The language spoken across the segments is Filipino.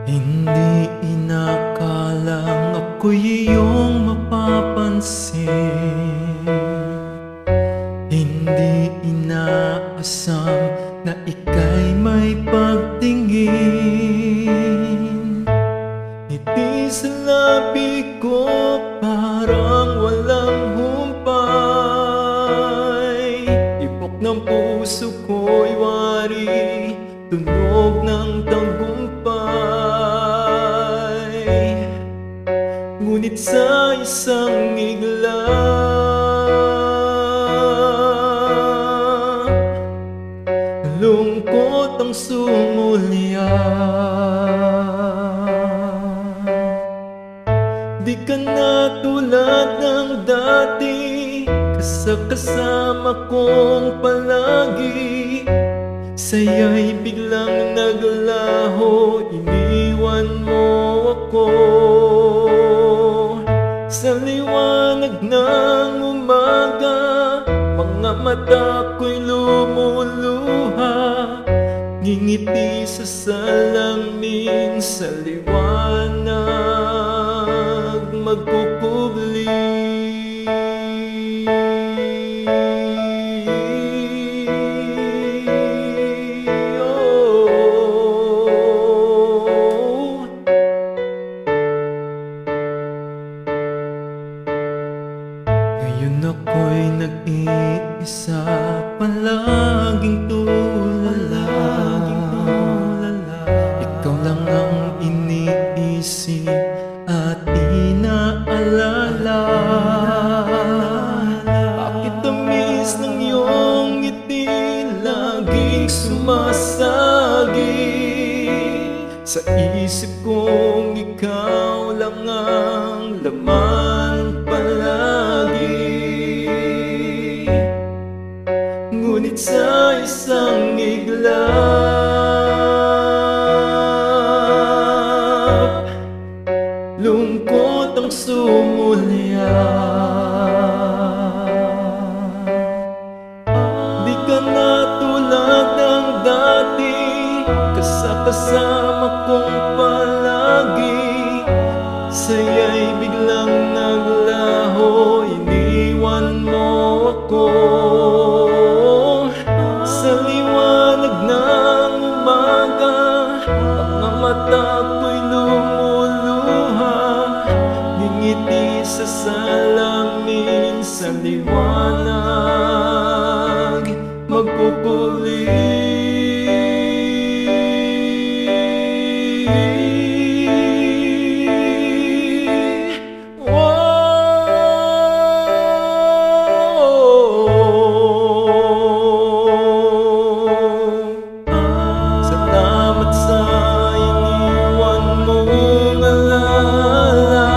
Hindi inakalang ako'y iyong mapapansin. Hindi inaasam na ika'y may pagtingin. Ngiti sa labi ko parang walang humpay. Tibok ng puso ko'y wari, tunog ng tagumpay. Ngunit sa isang iglap, lungkot ang sumulya. Di ka na tulad ng dati, kasama kong palagi. Saya'y biglang naglaho, iniwan mo ako. Sa liwanag ng umaga, mga mata ko'y lumuluha. Ngingiti sa salamin, sa liwanag magkukubli. Ngayon ako'y nag-iisa, palaging tulala. Ikaw lang ang iniisip at inaalala. Bakit tamis ng iyong ngiti laging sumasagi sa isip kong ikaw lang ang laman palagi. Ngunit sa isang iglap, lungkot ang sumulya. Di ka na tulad ng dati, kasama kong palagi. Saya'y biglang naglaho, iniwan mo ako. Sa liwanag ng umaga, mga mata ko'y lumuluha. Ngingiti sa salamin, sa liwanag magkukuli. Salamat sa iniwan mong alaala.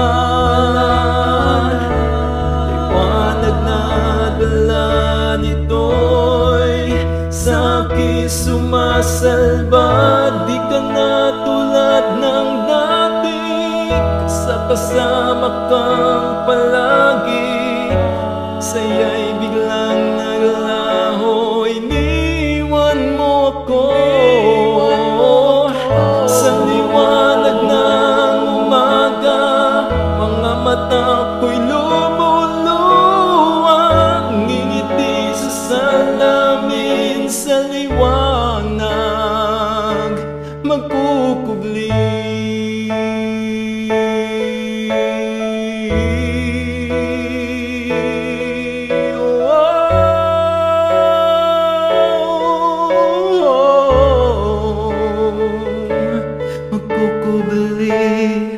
Liwanag na dala nito'y sa'kin sumasalba. Di ka na tulad ng dati, kasama kang palagi. Saya'y biglang naglaho, iniwan mo ako. Sa liwanag ng umaga, mga mata ko'y lumuluha. Ngingiti sa salamin, sa liwanag magkukubli. Magkukubli.